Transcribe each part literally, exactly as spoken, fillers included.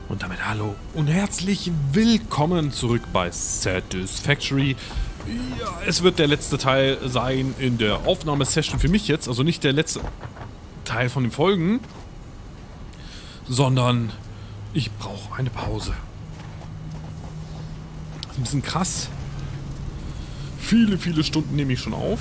Und damit hallo und herzlich willkommen zurück bei Satisfactory. Ja, es wird der letzte Teil sein in der Aufnahmesession für mich jetzt. Also nicht der letzte Teil von den Folgen, sondern ich brauche eine Pause. Das ist ein bisschen krass. Viele, viele Stunden nehme ich schon auf.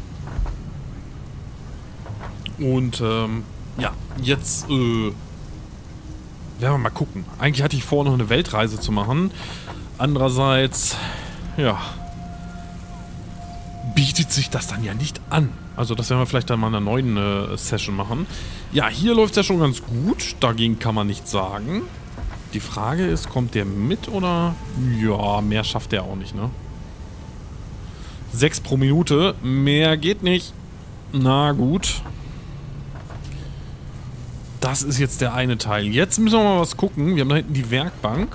Und ähm, ja, jetzt äh, werden wir mal gucken. Eigentlich hatte ich vor, noch eine Weltreise zu machen. Andererseits, ja, bietet sich das dann ja nicht an. Also das werden wir vielleicht dann mal in einer neuen äh, Session machen. Ja, hier läuft es ja schon ganz gut. Dagegen kann man nichts sagen. Die Frage ist, kommt der mit oder? Ja, mehr schafft der auch nicht, ne? Sechs pro Minute. Mehr geht nicht. Na gut. Das ist jetzt der eine Teil. Jetzt müssen wir mal was gucken. Wir haben da hinten die Werkbank.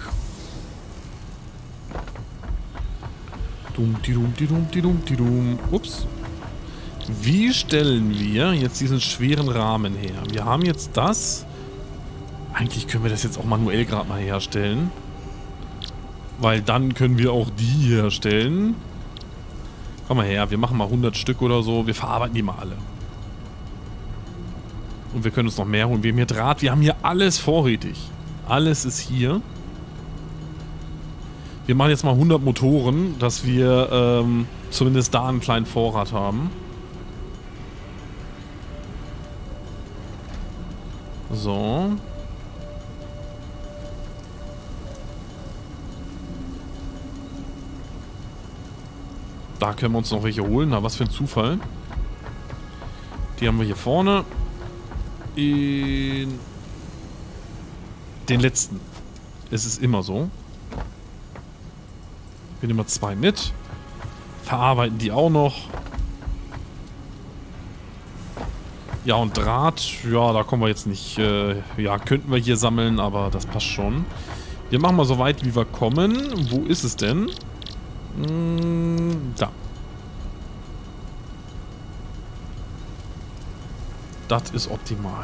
Dum, di dum, di dum, di dum, di dum. Ups. Wie stellen wir jetzt diesen schweren Rahmen her? Wir haben jetzt das. Eigentlich können wir das jetzt auch manuell gerade mal herstellen. Weil dann können wir auch die herstellen. Komm mal her, wir machen mal hundert Stück oder so. Wir verarbeiten die mal alle. Und wir können uns noch mehr holen. Wir haben hier Draht, wir haben hier alles vorrätig. Alles ist hier. Wir machen jetzt mal hundert Motoren, dass wir ähm, zumindest da einen kleinen Vorrat haben. So. Da können wir uns noch welche holen. Na, was für ein Zufall. Die haben wir hier vorne. In den letzten. Es ist immer so. Wir nehmen mal zwei mit. Verarbeiten die auch noch. Ja, und Draht. Ja, da kommen wir jetzt nicht. Äh, ja, könnten wir hier sammeln, aber das passt schon. Wir machen mal so weit, wie wir kommen. Wo ist es denn? Hm, da. Das ist optimal.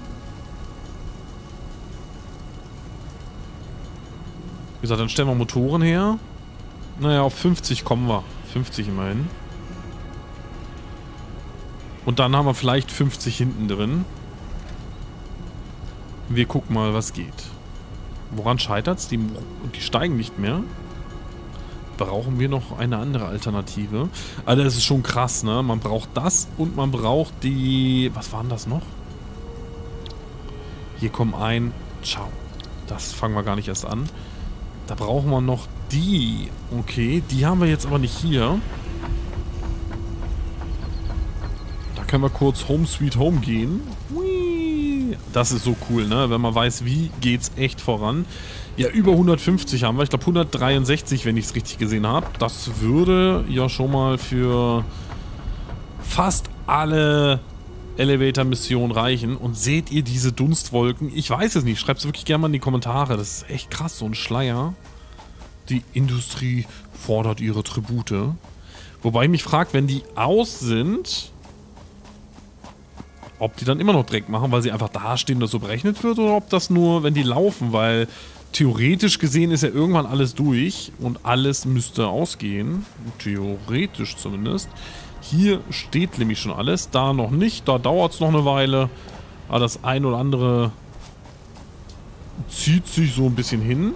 Wie gesagt, dann stellen wir Motoren her. Naja, auf fünfzig kommen wir. fünfzig immerhin. Und dann haben wir vielleicht fünfzig hinten drin. Wir gucken mal, was geht. Woran scheitert's? Die, die steigen nicht mehr. Brauchen wir noch eine andere Alternative? Also das ist schon krass, ne? Man braucht das und man braucht die... Was waren das noch? Hier kommen ein... Ciao. Das fangen wir gar nicht erst an. Da brauchen wir noch die. Okay, die haben wir jetzt aber nicht hier. Da können wir kurz Home Sweet Home gehen. Hui. Das ist so cool, ne? Wenn man weiß, wie geht's echt voran. Ja, über hundertfünfzig haben wir. Ich glaube hundertdreiundsechzig, wenn ich es richtig gesehen habe. Das würde ja schon mal für fast alle Elevator-Missionen reichen. Und seht ihr diese Dunstwolken? Ich weiß es nicht. Schreibt es wirklich gerne mal in die Kommentare. Das ist echt krass, so ein Schleier. Die Industrie fordert ihre Tribute. Wobei ich mich fragt, wenn die aus sind, ob die dann immer noch Dreck machen, weil sie einfach dastehen, dass so berechnet wird, oder ob das nur, wenn die laufen, weil theoretisch gesehen ist ja irgendwann alles durch und alles müsste ausgehen. Theoretisch zumindest. Hier steht nämlich schon alles, da noch nicht, da dauert es noch eine Weile. Aber das ein oder andere zieht sich so ein bisschen hin.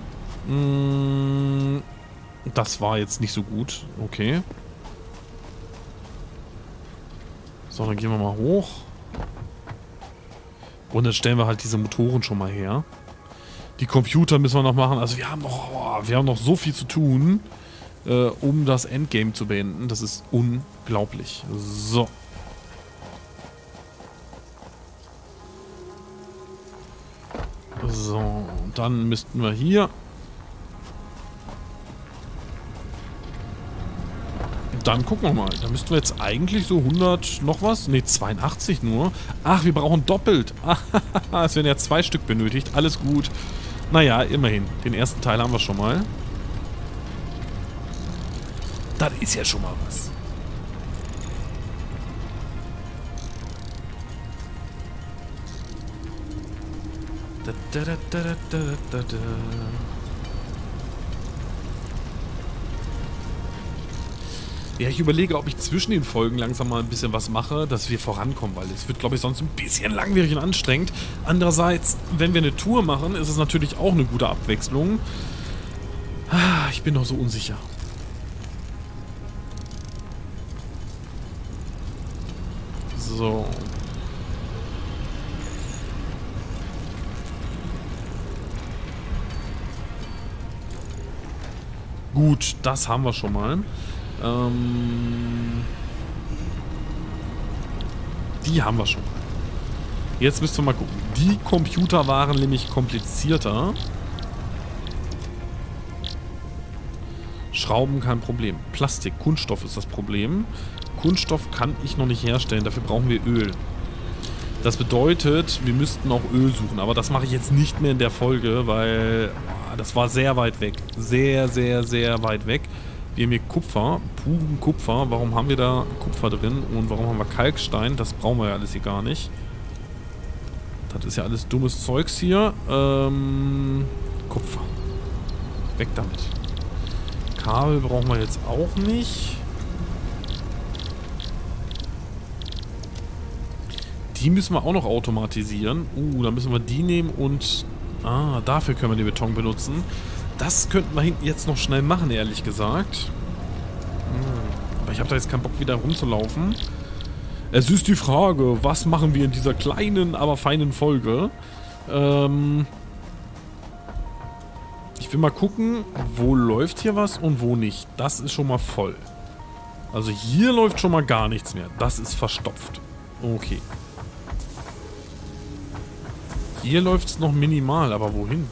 Das war jetzt nicht so gut. Okay. So, dann gehen wir mal hoch. Und dann stellen wir halt diese Motoren schon mal her. Die Computer müssen wir noch machen. Also wir haben noch, oh, wir haben noch so viel zu tun, äh, um das Endgame zu beenden. Das ist unglaublich. So. So, dann müssten wir hier. Dann gucken wir mal. Da müssten wir jetzt eigentlich so hundert noch was? Ne, zweiundachtzig nur. Ach, wir brauchen doppelt. Es werden ja zwei Stück benötigt. Alles gut. Naja, immerhin. Den ersten Teil haben wir schon mal. Das ist ja schon mal was. Da, da, da, da, da, da, da. Ja, ich überlege, ob ich zwischen den Folgen langsam mal ein bisschen was mache, dass wir vorankommen, weil es wird, glaube ich, sonst ein bisschen langwierig und anstrengend. Andererseits, wenn wir eine Tour machen, ist es natürlich auch eine gute Abwechslung. Ah, ich bin noch so unsicher. So. Gut, das haben wir schon mal. Ähm, die haben wir schon. Jetzt müsst ihr mal gucken. Die Computer waren nämlich komplizierter. Schrauben kein Problem. Plastik, Kunststoff ist das Problem. Kunststoff kann ich noch nicht herstellen. Dafür brauchen wir Öl. Das bedeutet, wir müssten auch Öl suchen. Aber das mache ich jetzt nicht mehr in der Folge, weil oh, das war sehr weit weg. Sehr, sehr, sehr weit weg. Wir haben hier Kupfer, puren Kupfer. Warum haben wir da Kupfer drin und warum haben wir Kalkstein? Das brauchen wir ja alles hier gar nicht. Das ist ja alles dummes Zeugs hier. Ähm, Kupfer. Weg damit. Kabel brauchen wir jetzt auch nicht. Die müssen wir auch noch automatisieren. Uh, da müssen wir die nehmen und... Ah, dafür können wir den Beton benutzen. Das könnten wir hinten jetzt noch schnell machen, ehrlich gesagt. Hm. Aber ich habe da jetzt keinen Bock, wieder rumzulaufen. Es ist die Frage, was machen wir in dieser kleinen, aber feinen Folge? Ähm... Ich will mal gucken, wo läuft hier was und wo nicht. Das ist schon mal voll. Also hier läuft schon mal gar nichts mehr. Das ist verstopft. Okay. Hier läuft es noch minimal, aber wohin?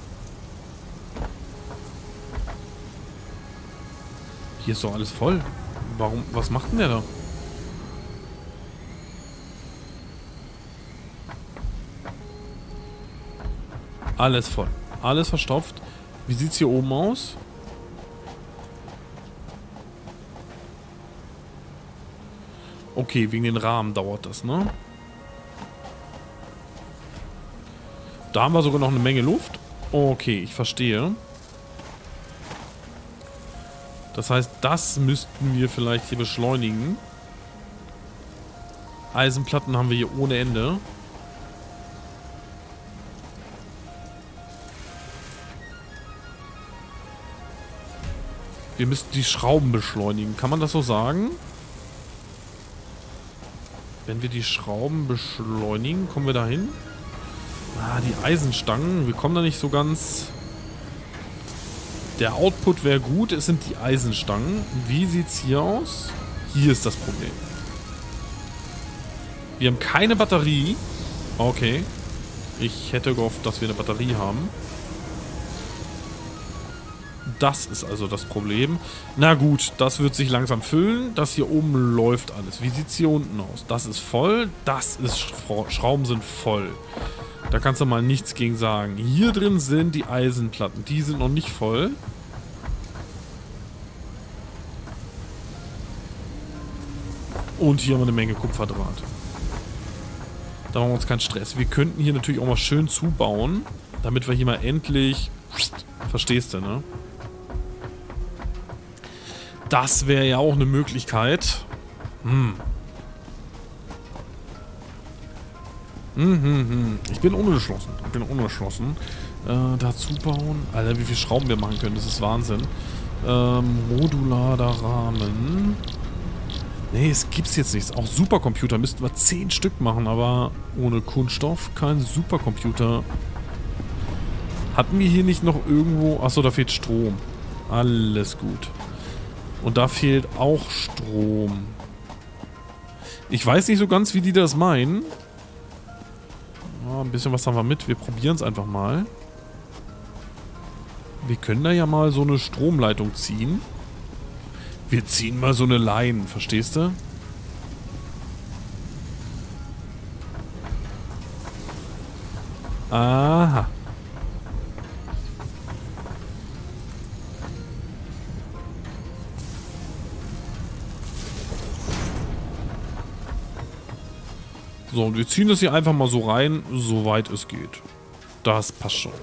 Hier ist doch alles voll. Warum? Was macht denn der da? Alles voll. Alles verstopft. Wie sieht es hier oben aus? Okay, wegen den Rahmen dauert das, ne? Da haben wir sogar noch eine Menge Luft. Okay, ich verstehe. Das heißt, das müssten wir vielleicht hier beschleunigen. Eisenplatten haben wir hier ohne Ende. Wir müssten die Schrauben beschleunigen. Kann man das so sagen? Wenn wir die Schrauben beschleunigen, kommen wir da hin? Ah, die Eisenstangen. Wir kommen da nicht so ganz... Der Output wäre gut. Es sind die Eisenstangen. Wie sieht es hier aus? Hier ist das Problem. Wir haben keine Batterie. Okay. Ich hätte gehofft, dass wir eine Batterie haben. Das ist also das Problem. Na gut, das wird sich langsam füllen. Das hier oben läuft alles. Wie sieht es hier unten aus? Das ist voll. Das ist... Schrauben sind voll. Da kannst du mal nichts gegen sagen. Hier drin sind die Eisenplatten. Die sind noch nicht voll. Und hier haben wir eine Menge Kupferdraht. Da machen wir uns keinen Stress. Wir könnten hier natürlich auch mal schön zubauen, damit wir hier mal endlich... Verstehst du, ne? Das wäre ja auch eine Möglichkeit. Hm. Hm, hm, hm. Ich bin unentschlossen. Ich bin unentschlossen. Äh, dazu bauen. Alter, wie viele Schrauben wir machen können. Das ist Wahnsinn. Ähm, modularer Rahmen. Nee, es gibt's jetzt nichts. Auch Supercomputer müssten wir zehn Stück machen, aber ohne Kunststoff kein Supercomputer. Hatten wir hier nicht noch irgendwo... Achso, da fehlt Strom. Alles gut. Und da fehlt auch Strom. Ich weiß nicht so ganz, wie die das meinen. Ja, ein bisschen was haben wir mit. Wir probieren es einfach mal. Wir können da ja mal so eine Stromleitung ziehen. Wir ziehen mal so eine Line, verstehst du? Aha. So, und wir ziehen das hier einfach mal so rein, soweit es geht. Das passt schon.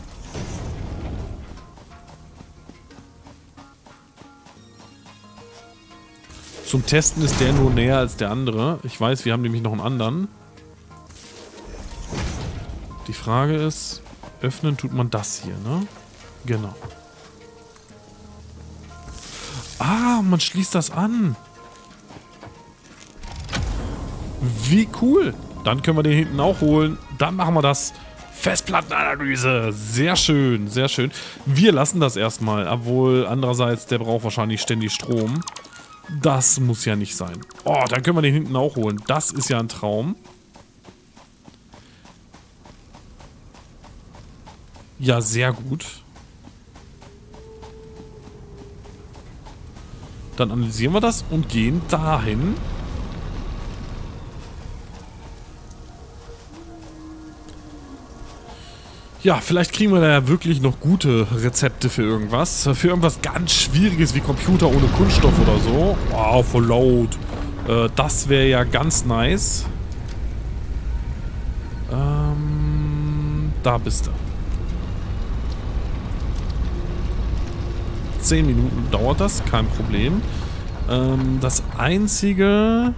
Zum Testen ist der nur näher als der andere. Ich weiß, wir haben nämlich noch einen anderen. Die Frage ist, öffnen tut man das hier, ne? Genau. Ah, man schließt das an. Wie cool. Dann können wir den hinten auch holen. Dann machen wir das. Festplattenanalyse. Sehr schön, sehr schön. Wir lassen das erstmal, obwohl andererseits, der braucht wahrscheinlich ständig Strom. Das muss ja nicht sein. Oh, dann können wir den hinten auch holen. Das ist ja ein Traum. Ja, sehr gut. Dann analysieren wir das und gehen dahin. Ja, vielleicht kriegen wir da ja wirklich noch gute Rezepte für irgendwas. Für irgendwas ganz Schwieriges wie Computer ohne Kunststoff oder so. Wow, voll laut. Äh, das wäre ja ganz nice. Ähm, da bist du. Zehn Minuten dauert das, kein Problem. Ähm, das Einzige...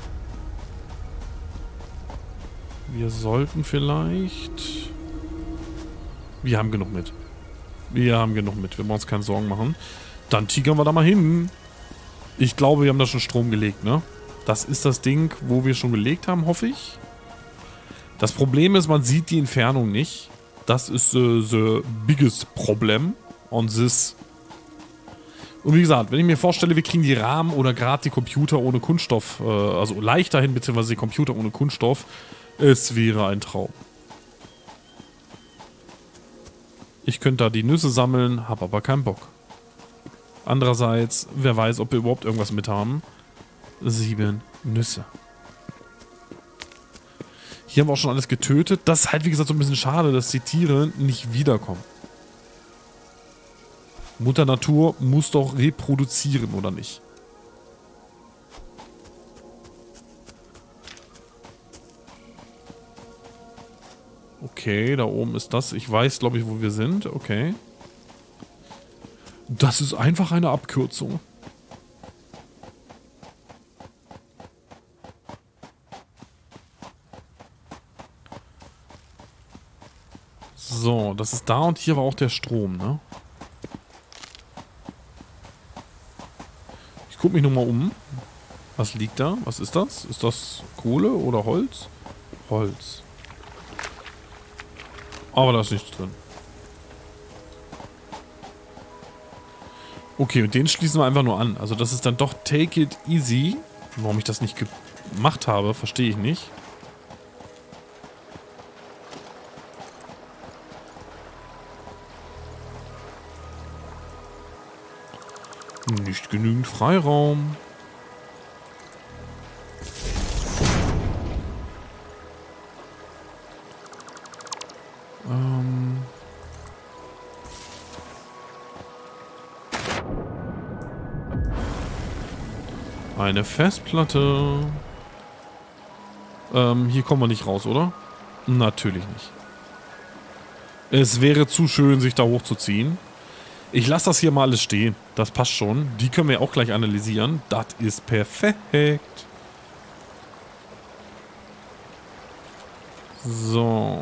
Wir sollten vielleicht... Wir haben genug mit. Wir haben genug mit. Wir brauchen uns keine Sorgen machen. Dann tigern wir da mal hin. Ich glaube, wir haben da schon Strom gelegt, ne? Das ist das Ding, wo wir schon gelegt haben, hoffe ich. Das Problem ist, man sieht die Entfernung nicht. Das ist äh, the biggest problem on this. Und wie gesagt, wenn ich mir vorstelle, wir kriegen die Rahmen oder gerade die Computer ohne Kunststoff, äh, also leichter hin, beziehungsweise die Computer ohne Kunststoff, es wäre ein Traum. Ich könnte da die Nüsse sammeln, habe aber keinen Bock. Andererseits, wer weiß, ob wir überhaupt irgendwas mit haben. Sieben Nüsse. Hier haben wir auch schon alles getötet. Das ist halt, wie gesagt, so ein bisschen schade, dass die Tiere nicht wiederkommen. Mutter Natur muss doch reproduzieren, oder nicht? Okay, da oben ist das. Ich weiß, glaube ich, wo wir sind. Okay. Das ist einfach eine Abkürzung. So, das ist da und hier war auch der Strom, ne? Ich gucke mich nochmal um. Was liegt da? Was ist das? Ist das Kohle oder Holz? Holz. Aber da ist nichts drin. Okay, und den schließen wir einfach nur an. Also das ist dann doch Take It Easy. Warum ich das nicht gemacht habe, verstehe ich nicht. Nicht genügend Freiraum. Ähm... Eine Festplatte. Ähm, hier kommen wir nicht raus, oder? Natürlich nicht. Es wäre zu schön, sich da hochzuziehen. Ich lasse das hier mal alles stehen. Das passt schon. Die können wir auch gleich analysieren. Das ist perfekt. So.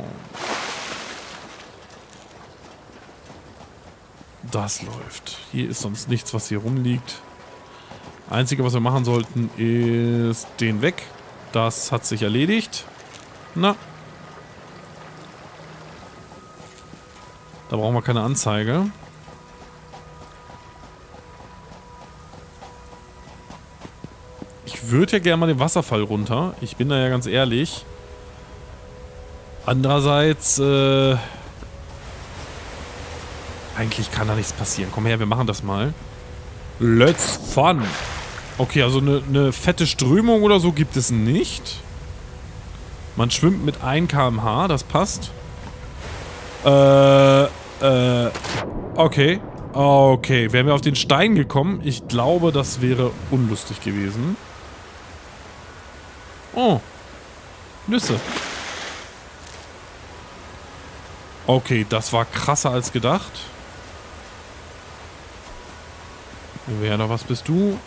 Das läuft. Hier ist sonst nichts, was hier rumliegt. Einzige, was wir machen sollten, ist den weg. Das hat sich erledigt. Na. Da brauchen wir keine Anzeige. Ich würde ja gerne mal den Wasserfall runter. Ich bin da ja ganz ehrlich. Andererseits, äh... eigentlich kann da nichts passieren. Komm her, wir machen das mal. Let's fun! Okay, also eine, eine fette Strömung oder so gibt es nicht. Man schwimmt mit ein Kilometer pro Stunde, das passt. Äh, äh, okay. Okay, wären wir auf den Stein gekommen, ich glaube, das wäre unlustig gewesen. Oh. Nüsse. Okay, das war krasser als gedacht. Wer da was bist du?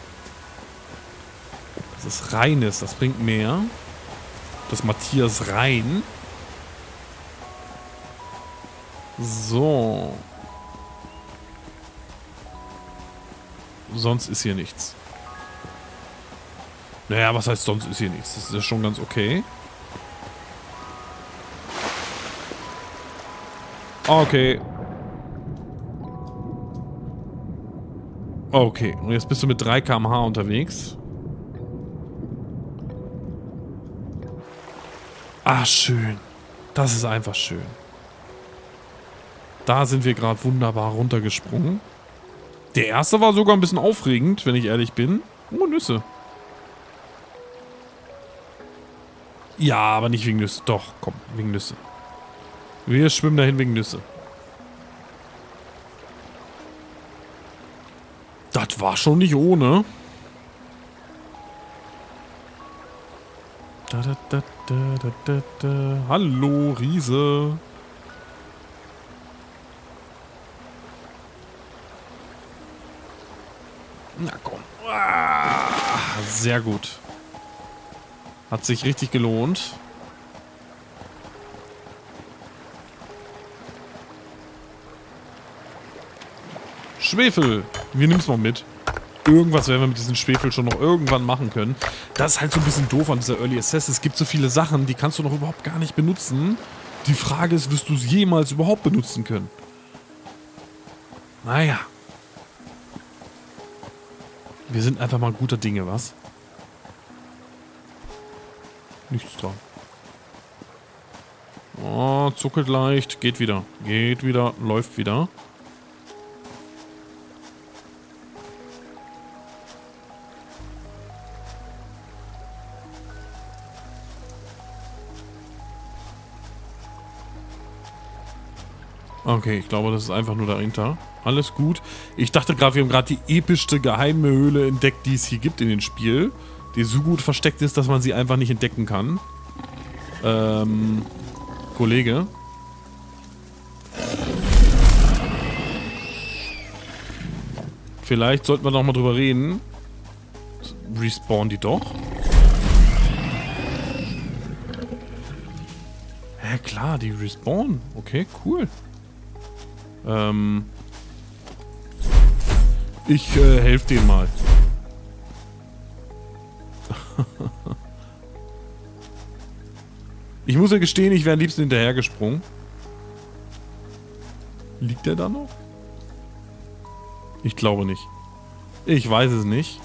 Das ist Reines, das bringt mehr. Das Matthias Rein. So. Sonst ist hier nichts. Naja, was heißt sonst ist hier nichts? Das ist ja schon ganz okay. Okay. Okay, und jetzt bist du mit drei Kilometer pro Stunde unterwegs. Ah, schön. Das ist einfach schön. Da sind wir gerade wunderbar runtergesprungen. Der erste war sogar ein bisschen aufregend, wenn ich ehrlich bin. Oh, Nüsse. Ja, aber nicht wegen Nüsse. Doch, komm, wegen Nüsse. Wir schwimmen dahin wegen Nüsse. Das war schon nicht ohne. Da, da, da, da, da, da, da. Hallo, Riese. Na komm. Ah, sehr gut. Hat sich richtig gelohnt. Schwefel. Wir nehmen es mal mit. Irgendwas werden wir mit diesem Schwefel schon noch irgendwann machen können. Das ist halt so ein bisschen doof an dieser Early Access. Es gibt so viele Sachen, die kannst du noch überhaupt gar nicht benutzen. Die Frage ist, wirst du es jemals überhaupt benutzen können? Naja. Wir sind einfach mal guter Dinge, was? Nichts dran. Oh, zuckelt leicht. Geht wieder. Geht wieder. Läuft wieder. Okay, ich glaube, das ist einfach nur dahinter. Alles gut. Ich dachte gerade, wir haben gerade die epischste geheime Höhle entdeckt, die es hier gibt in dem Spiel. Die so gut versteckt ist, dass man sie einfach nicht entdecken kann. Ähm, Kollege. Vielleicht sollten wir noch mal drüber reden. Respawnen die doch? Hä, klar, die respawnen. Okay, cool. Ähm. Ich äh, helfe denen mal. Ich muss ja gestehen, ich wäre am liebsten hinterhergesprungen. Liegt der da noch? Ich glaube nicht. Ich weiß es nicht.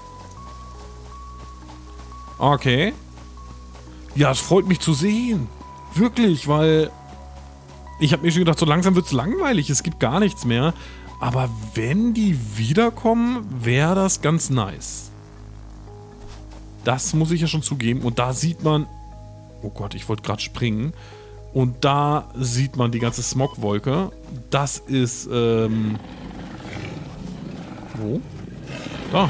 Okay. Ja, es freut mich zu sehen. Wirklich, weil... Ich habe mir schon gedacht, so langsam wird es langweilig. Es gibt gar nichts mehr. Aber wenn die wiederkommen, wäre das ganz nice. Das muss ich ja schon zugeben. Und da sieht man... Oh Gott, ich wollte gerade springen. Und da sieht man die ganze Smogwolke. Das ist, ähm... Wo? Da.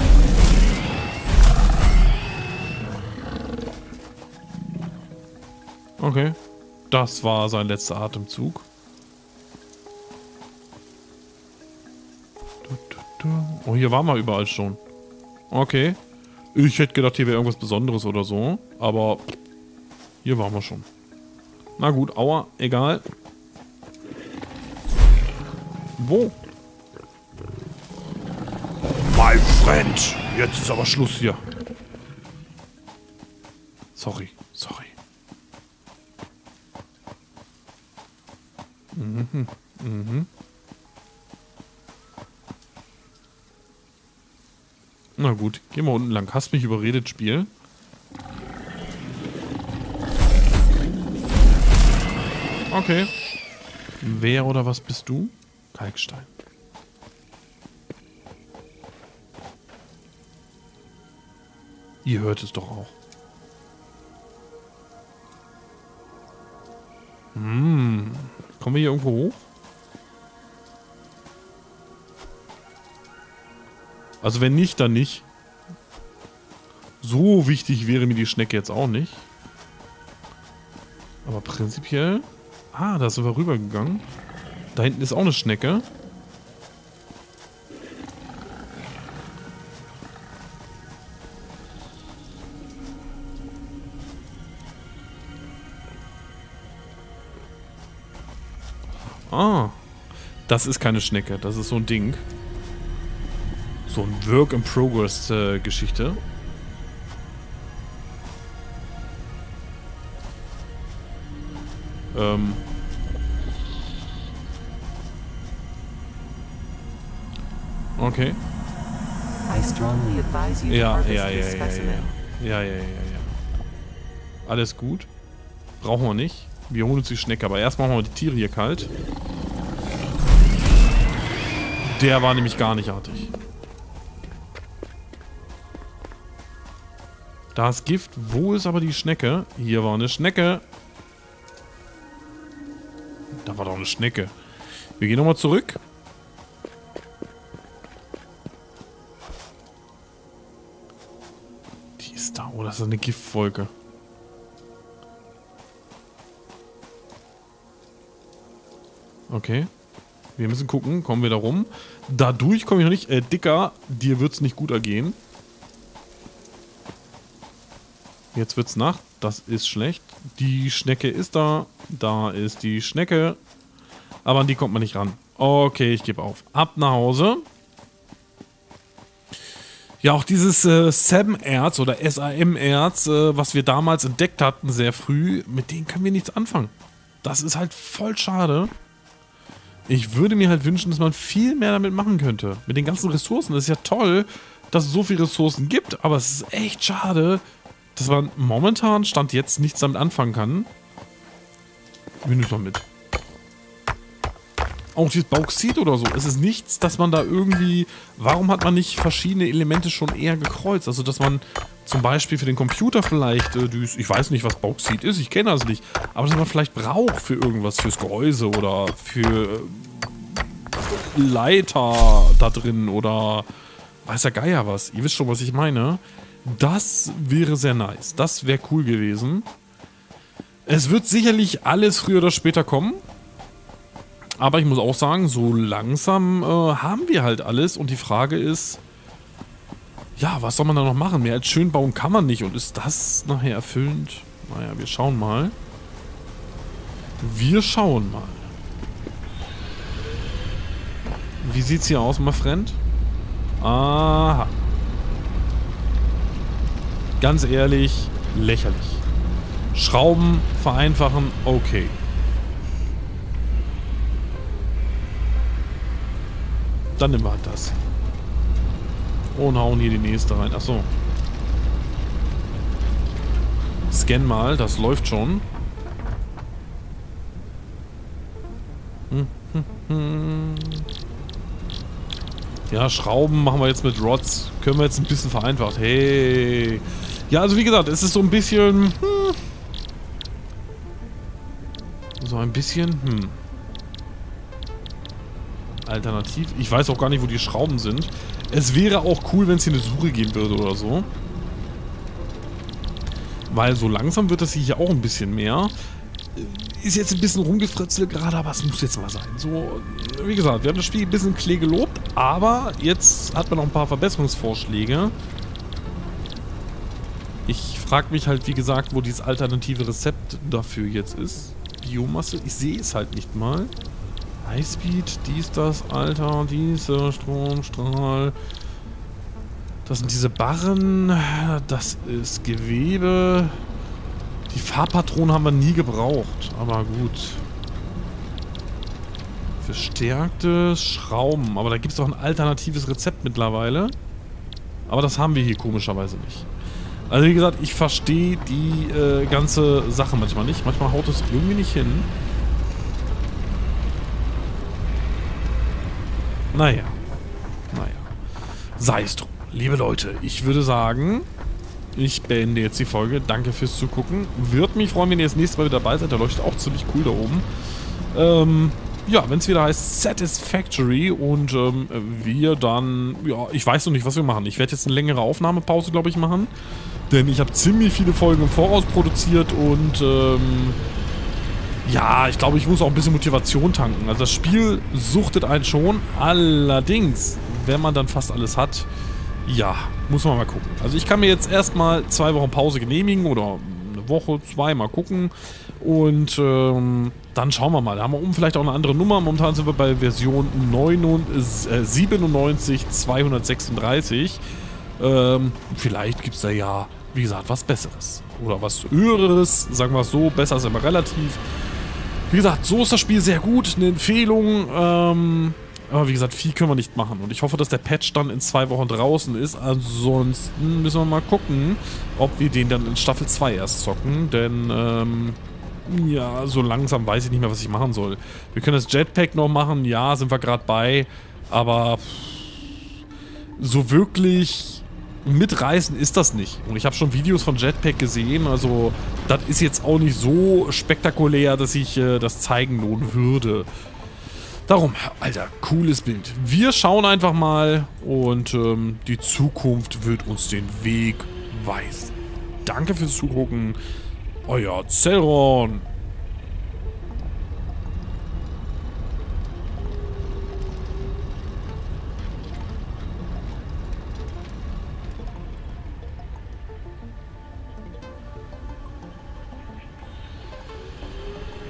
Okay. Das war sein letzter Atemzug. Oh, hier waren wir überall schon. Okay. Ich hätte gedacht, hier wäre irgendwas Besonderes oder so. Aber hier waren wir schon. Na gut, aua, egal. Wo? My friend. Jetzt ist aber Schluss hier. Sorry, sorry. Mhm, mhm. Na gut, geh mal unten lang. Hast mich überredet, Spiel. Okay. Wer oder was bist du? Kalkstein. Ihr hört es doch auch. Hm. Kommen wir hier irgendwo hoch? Also wenn nicht, dann nicht. So wichtig wäre mir die Schnecke jetzt auch nicht. Aber prinzipiell... Ah, da sind wir rübergegangen. Da hinten ist auch eine Schnecke. Ah, das ist keine Schnecke, das ist so ein Ding. So ein Work-in-Progress-Geschichte. Ähm. Okay. Ja, ja, ja, ja, ja, ja. Ja, ja, ja, ja. Alles gut. Brauchen wir nicht. Wir holen uns die Schnecke, aber erst machen wir die Tiere hier kalt. Der war nämlich gar nicht artig. Da ist Gift. Wo ist aber die Schnecke? Hier war eine Schnecke. Da war doch eine Schnecke. Wir gehen nochmal zurück. Die ist da. Oh, das ist eine Giftwolke. Okay. Wir müssen gucken. Kommen wir da rum? Dadurch komme ich noch nicht. Äh, Dicker, dir wird es nicht gut ergehen. Jetzt wird's Nacht. Das ist schlecht. Die Schnecke ist da. Da ist die Schnecke. Aber an die kommt man nicht ran. Okay, ich gebe auf. Ab nach Hause. Ja, auch dieses äh, S A M-Erz oder S A M-Erz, äh, was wir damals entdeckt hatten, sehr früh, mit denen können wir nichts anfangen. Das ist halt voll schade. Ich würde mir halt wünschen, dass man viel mehr damit machen könnte. Mit den ganzen Ressourcen. Das ist ja toll, dass es so viele Ressourcen gibt, aber es ist echt schade, dass man momentan, Stand jetzt, nichts damit anfangen kann. Wir nehmen es mal mit. Auch dieses Bauxit oder so. Es ist nichts, dass man da irgendwie... Warum hat man nicht verschiedene Elemente schon eher gekreuzt? Also, dass man zum Beispiel für den Computer vielleicht... Äh, düs, ich weiß nicht, was Bauxit ist. Ich kenne das nicht. Aber dass man vielleicht braucht für irgendwas. Fürs Gehäuse oder für... Äh, Leiter da drin oder... Weiß der Geier was. Ihr wisst schon, was ich meine. Das wäre sehr nice. Das wäre cool gewesen. Es wird sicherlich alles früher oder später kommen. Aber ich muss auch sagen, so langsam äh, haben wir halt alles. Und die Frage ist, ja, was soll man da noch machen? Mehr als schön bauen kann man nicht. Und ist das nachher erfüllend? Naja, wir schauen mal. Wir schauen mal. Wie sieht's hier aus, mein Freund? Aha. Ganz ehrlich, lächerlich. Schrauben vereinfachen, okay. Dann nehmen wir halt das. Und hauen hier die nächste rein. Achso. Scan mal, das läuft schon. Hm, hm, hm. Ja, Schrauben machen wir jetzt mit Rods. Können wir jetzt ein bisschen vereinfacht. Hey. Ja, also wie gesagt, es ist so ein bisschen... Hm. So ein bisschen... Hm. Alternativ. Ich weiß auch gar nicht, wo die Schrauben sind. Es wäre auch cool, wenn es hier eine Suche geben würde oder so. Weil so langsam wird das hier auch ein bisschen mehr. Ist jetzt ein bisschen rumgefritzelt gerade, aber es muss jetzt mal sein. So, wie gesagt, wir haben das Spiel ein bisschen Klee gelobt, aber jetzt hat man noch ein paar Verbesserungsvorschläge. Ich frage mich halt, wie gesagt, wo dieses alternative Rezept dafür jetzt ist. Biomasse, ich sehe es halt nicht mal. Highspeed, dies, das, Alter, dieser Stromstrahl. Das sind diese Barren. Das ist Gewebe. Die Farbpatronen haben wir nie gebraucht. Aber gut. Verstärktes Schrauben. Aber da gibt es doch ein alternatives Rezept mittlerweile. Aber das haben wir hier komischerweise nicht. Also wie gesagt, ich verstehe die äh, ganze Sache manchmal nicht. Manchmal haut es irgendwie nicht hin. Naja. Naja. Sei es drum. Liebe Leute, ich würde sagen, ich beende jetzt die Folge. Danke fürs Zugucken. Würde mich freuen, wenn ihr das nächste Mal wieder dabei seid. Der leuchtet auch ziemlich cool da oben. Ähm, ja, wenn es wieder heißt Satisfactory und ähm, wir dann, ja, ich weiß noch nicht, was wir machen. Ich werde jetzt eine längere Aufnahmepause, glaube ich, machen. Denn ich habe ziemlich viele Folgen im Voraus produziert und, ähm, Ja, ich glaube, ich muss auch ein bisschen Motivation tanken. Also das Spiel suchtet einen schon. Allerdings, wenn man dann fast alles hat, ja, muss man mal gucken. Also ich kann mir jetzt erstmal zwei Wochen Pause genehmigen oder eine Woche, zwei, mal gucken. Und ähm, dann schauen wir mal. Da haben wir oben vielleicht auch eine andere Nummer. Momentan sind wir bei Version siebenundneunzig zweihundertsechsunddreißig. Ähm, vielleicht gibt es da ja, wie gesagt, was Besseres. Oder was Höheres, sagen wir es so. Besser ist immer relativ. Wie gesagt, so ist das Spiel sehr gut. Eine Empfehlung. Ähm, aber wie gesagt, viel können wir nicht machen. Und ich hoffe, dass der Patch dann in zwei Wochen draußen ist. Ansonsten müssen wir mal gucken, ob wir den dann in Staffel zwei erst zocken. Denn, ähm, ja, so langsam weiß ich nicht mehr, was ich machen soll. Wir können das Jetpack noch machen. Ja, sind wir gerade bei. Aber so wirklich mitreißen ist das nicht. Und ich habe schon Videos von Jetpack gesehen, also das ist jetzt auch nicht so spektakulär, dass ich äh, das zeigen lohnen würde. Darum, Alter, cooles Bild. Wir schauen einfach mal und ähm, die Zukunft wird uns den Weg weisen. Danke fürs Zugucken. Euer Zelron.